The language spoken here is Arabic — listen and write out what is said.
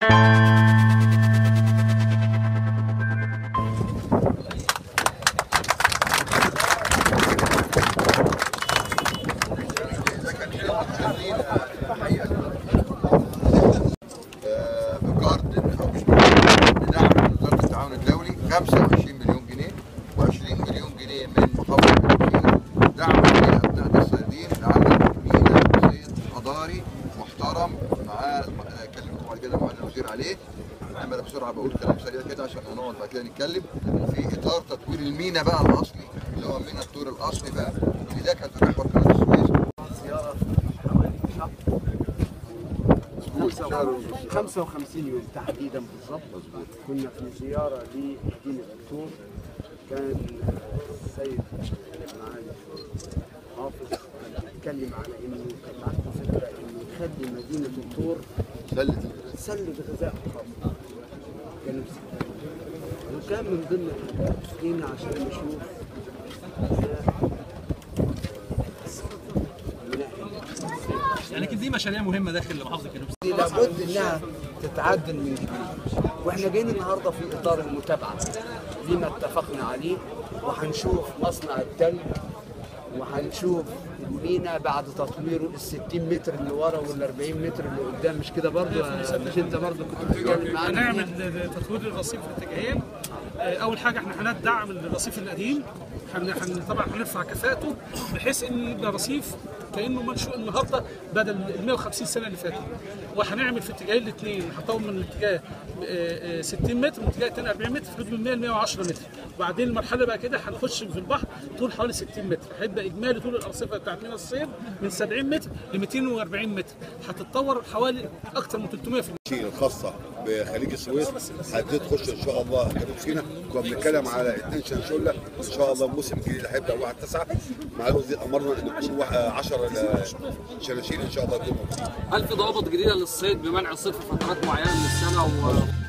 بجارد او بدعم وزاره التعاون الدولي 25 مليون جنيه و20 مليون جنيه من محافظه المنوفيه دعم لابناء الصيادين لعمل ميناء صيد حضاري محترم. معاه كلمته بعد كده معالي الوزير عليه. انا بسرعه بقول كلام سريع كده عشان هنقعد بعد كده نتكلم في اطار تطوير الميناء بقى الاصلي اللي هو ميناء الطور الاصلي بقى اللي ده كان في محور قناه السويس. زياره حوالي شهر 55 يوم تحديدا بالظبط. كنا في زياره لمدينه الطور. كان السيد معالي حافظ اتكلم على انه كان عنده فكره انه يخلي مدينه الطور سله غذاء خاصه جنوب سيناء، وكان من ضمن الحاجات عشان نشوف لكن دي مشاريع مهمه داخل محافظه جنوب سيناء لابد انها تتعدل من جديد. واحنا جايين النهارده في اطار المتابعه لما اتفقنا عليه، وهنشوف مصنع التلج وهنشوف المينا بعد تطويره ال 60 متر اللي ورا وال 40 متر اللي قدام. مش كده برضه؟ مش انت برضه كنت بتتكلم معانا؟ هنعمل تطوير الرصيف في اتجاهين. اول حاجه احنا هندعم الرصيف القديم، طبعا هنرفع كفاءته بحيث ان يبقى رصيف كانه منشوء النهارده بدل ال 150 سنه اللي فاتت. وهنعمل في اتجاهين الاثنين، هنطول من الاتجاه 60 متر والاتجاه الثاني 40 متر، في حدود من 100 ل 110 متر. وبعدين المرحله بقى كده هنخش في البحر طول حوالي 60 متر. هيبقى اجمالي طول الارصفه بتاعت ميناء الصيد من 70 متر ل 240 متر، هتتطور حوالي اكثر من 300%. الخاصه بخليج السويس هتخش ان شاء الله جنوب سيناء. كنا بنتكلم على 2 شنشله ان شاء الله الموسم الجديد اللي هيبدا 1/9. مع الوزير امرنا ان يكون 10 شناشير ان شاء الله يكونوا موجودين. هل في ضوابط جديده للصيد بمنع الصيد في فترات معينه من السنه